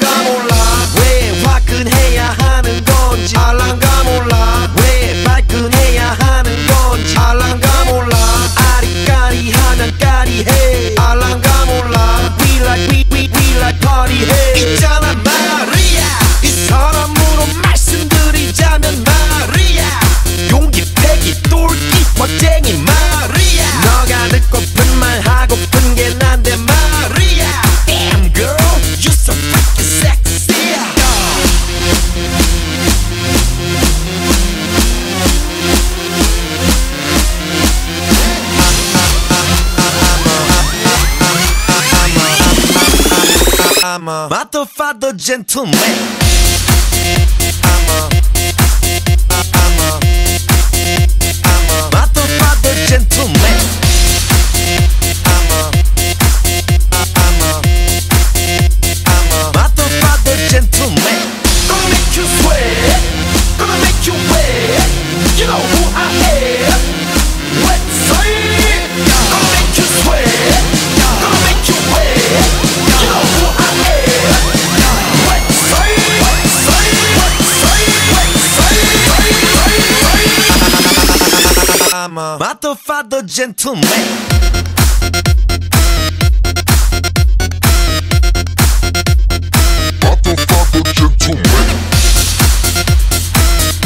알란가 몰라 왜 화끈해야 하는 건지 알란가 몰라 왜 발끈해야 하는 건지 알란가 몰라 아리까리하면 까리해 알란가 몰라 We like party 해 있잖아 마리아 이 사람으로 말씀드리자면 마리아 용기 패기 똘끼 멋쟁이 마리아 너가 듣고픈 말 하고픈 게 난데 마리아 Damn girl you so freaking sexy I'm a motherfucker gentleman I'm a motherfucker gentleman I'm a motherfucker gentleman Gonna make you sweat Gonna make you wet You know who I am Let's say Gonna make you sweat Gonna make you wet You know who I am Let's say I'm a motherfucker gentleman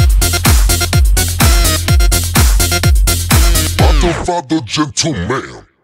Motherfucker gentleman